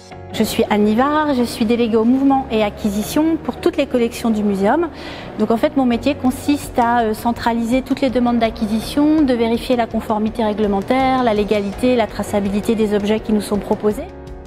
Je suis Anne Livard, je suis déléguée au mouvement et acquisition pour toutes les collections du muséum. Donc en fait mon métier consiste à centraliser toutes les demandes d'acquisition, de vérifier la conformité réglementaire, la légalité, la traçabilité des objets qui nous sont proposés.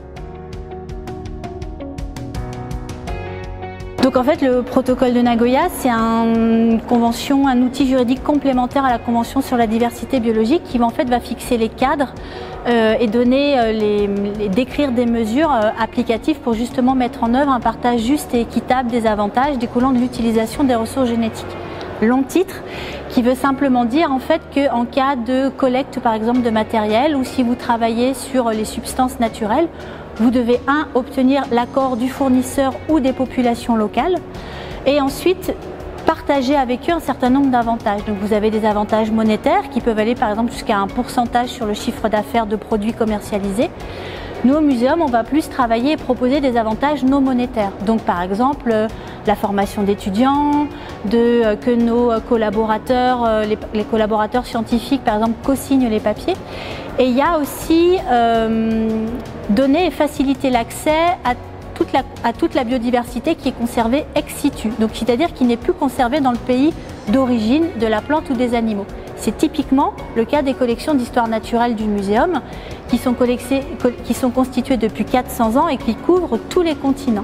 Donc en fait le protocole de Nagoya, c'est une convention, un outil juridique complémentaire à la convention sur la diversité biologique qui en fait va fixer les cadres et donner, décrire des mesures applicatives pour justement mettre en œuvre un partage juste et équitable des avantages découlant de l'utilisation des ressources génétiques. Long titre qui veut simplement dire en fait qu'en cas de collecte par exemple de matériel ou si vous travaillez sur les substances naturelles, vous devez obtenir l'accord du fournisseur ou des populations locales et ensuite partager avec eux un certain nombre d'avantages. Donc vous avez des avantages monétaires qui peuvent aller par exemple jusqu'à un pourcentage sur le chiffre d'affaires de produits commercialisés. Nous au muséum, on va plus travailler et proposer des avantages non monétaires. Donc par exemple la formation d'étudiants, que nos collaborateurs, les collaborateurs scientifiques par exemple co-signent les papiers. Et il y a aussi donner et faciliter l'accès à toute la biodiversité qui est conservée ex situ, donc c'est-à-dire qui n'est plus conservée dans le pays d'origine de la plante ou des animaux. C'est typiquement le cas des collections d'histoire naturelle du muséum qui sont constituées depuis 400 ans et qui couvrent tous les continents.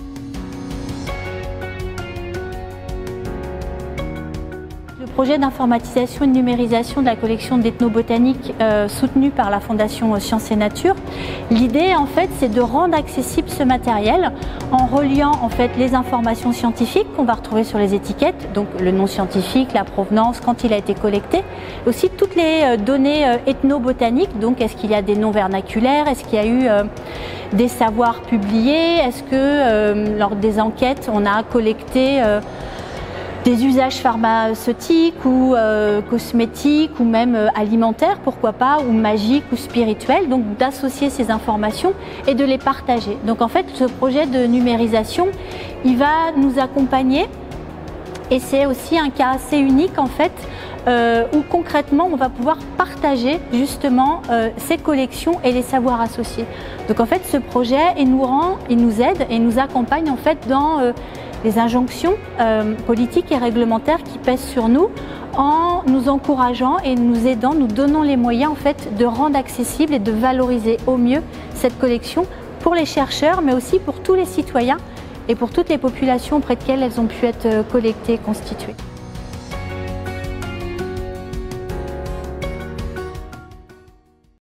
Le projet d'informatisation et de numérisation de la collection d'ethnobotanique soutenu par la Fondation Sciences et Nature. L'idée en fait c'est de rendre accessible ce matériel en reliant en fait les informations scientifiques qu'on va retrouver sur les étiquettes, donc le nom scientifique, la provenance, quand il a été collecté, aussi toutes les données ethnobotaniques, donc est-ce qu'il y a des noms vernaculaires, est-ce qu'il y a eu des savoirs publiés, est-ce que lors des enquêtes on a collecté des usages pharmaceutiques ou cosmétiques ou même alimentaires, pourquoi pas, ou magiques ou spirituels, donc d'associer ces informations et de les partager. Donc en fait ce projet de numérisation, il va nous accompagner et c'est aussi un cas assez unique en fait où concrètement on va pouvoir partager justement ces collections et les savoirs associés. Donc en fait ce projet il nous aide et nous accompagne en fait dans les injonctions politiques et réglementaires qui pèsent sur nous en nous encourageant et nous aidant, nous donnant les moyens en fait de rendre accessible et de valoriser au mieux cette collection pour les chercheurs mais aussi pour tous les citoyens et pour toutes les populations auprès desquelles elles ont pu être collectées et constituées.